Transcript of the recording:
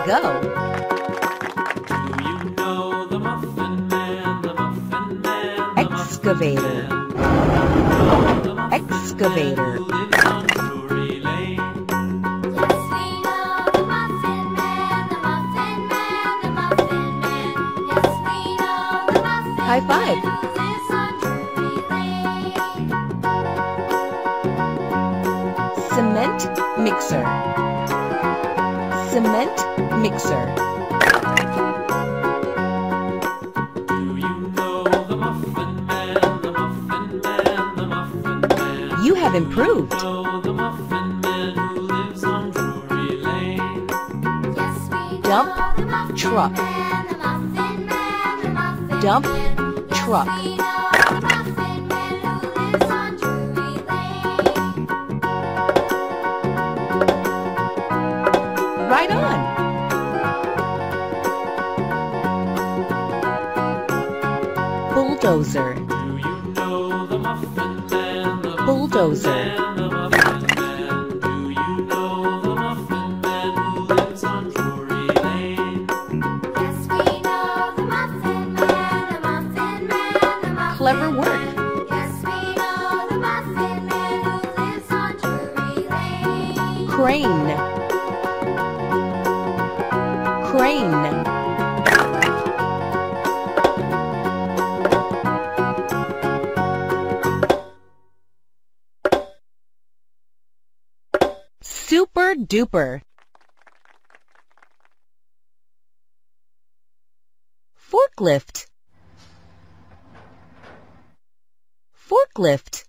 go. Do you know the Muffin Man, the Muffin Man, the Excavator. Muffin Man, Excavator. who lives on Drury Lane? Yes, we know the Muffin Man, the Muffin Man, the Muffin Man. Yes, we know the Muffin High five. Man who lives on Drury Lane. Cement mixer. Cement mixer. Do you know the Muffin Man, the Muffin Man, the Muffin Man? You have improved. Know the Muffin Man who lives on Drury Lane? Yes, we Dump know the Muffin truck. Man, the Muffin Man, the Muffin Dump Man. truck. Yes, we know the Muffin Man who lives on Drury Lane. Right on. Bulldozer. Do you know the Muffin Man, the Bulldozer. Man, the Muffin Man? Do you know the Muffin Man who lives on Drury Lane? Yes, we know the Muffin Man, the Muffin Man, the Muffin Clever work. Yes, we know the Muffin Man who lives on Drury Lane. Crane. Crane. Super duper. Forklift. Forklift.